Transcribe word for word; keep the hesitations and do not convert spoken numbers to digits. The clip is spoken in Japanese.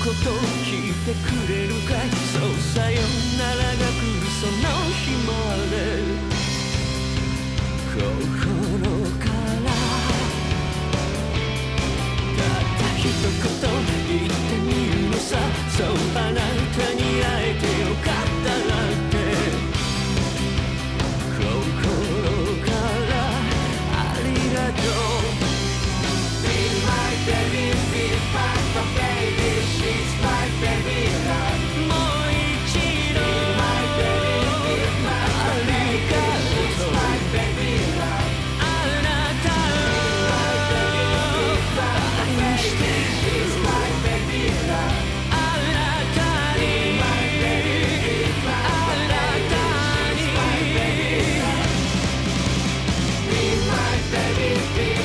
こと聞いてくれるかい。そうさよならが来るその日まで心からたった一言言ってみるのさ。そうあなたに会えてよかったなんて心からありがとう。 Be my baby, be my baby, she's my baby love. もう一度 Be my baby, be my baby, she's my baby love. あなたを愛してる She's my baby love. あなたにあなたに Be my baby, be